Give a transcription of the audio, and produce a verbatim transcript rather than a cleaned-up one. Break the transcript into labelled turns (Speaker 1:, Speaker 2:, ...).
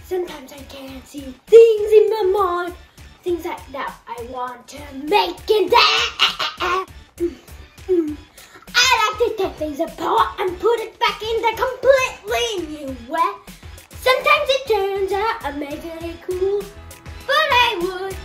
Speaker 1: Sometimes I can't see things in my mind, things like that I want to make it. I like to take things apart and put it back in a completely new way. Sometimes it turns out amazingly cool, but I would